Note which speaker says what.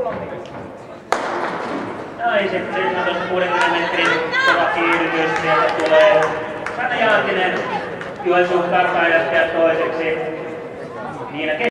Speaker 1: Naiset 60 metrin kova kiihdytys. Sieltä tulee Sanna Jaatinen Joensuun karkaajasta toiseksi. Niina